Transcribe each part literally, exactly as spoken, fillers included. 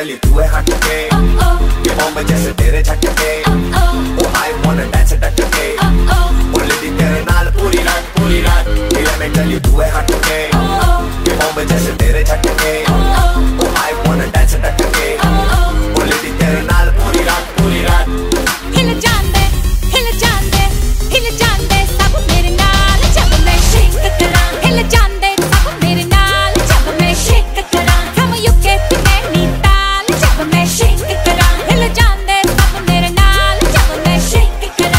चली तू है हट के, ये बॉम्ब जैसे तेरे झटके, ओ आई वांना डांस डट के, बोले दी तेरे नाल पूरी रात पूरी रात, दिल में चली तू है हट के, ये बॉम्ब जैसे तेरे झटके, ओ आई वांना डांस डट के, बोले दी तेरे नाल पूरी रात पूरी रात। हिल जांदे हिल जांदे हिल जांदे सब मेरे नाल जब मैं शेक करा, हिल जांदे सब मेरे नाल जब मैं शेक करा, हम यूके ते नैनीताल जब मैं शेक करा, हिल जांदे सब मेरे नाल जब मैं शेक करा।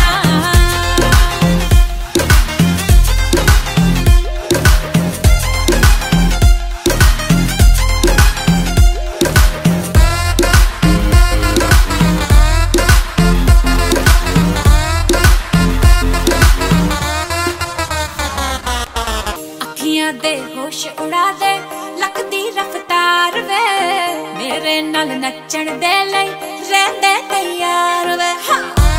अखियां दे होश उड़ा दे लक दी रफ्तार वे, मेरे नाल नचण दे लई रहंदे तैयार वे। हाँ।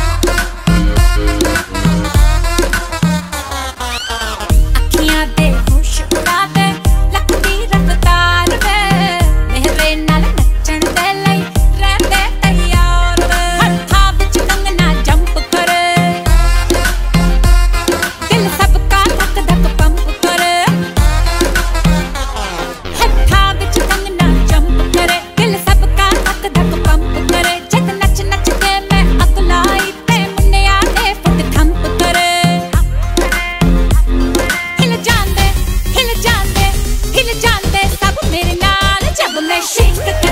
अखियां दे होश उड़ा दे लक दी रफ्तार वे, मेरे नाल नचण दे लई रहंदे तैयार वे। हत्थां विच कंगना जंप करे, दिल सबका धक धक पंप करे, हत्थां विच कंगना जंप करे, दिल सबका धक धक पंप करे, जद नच नच के मैं अगलाई ते मुन्निया दे फुट थंप करे। हिल जांदे हिल जांदे हिल जांदे सब मेरे नाल जब मैं शेक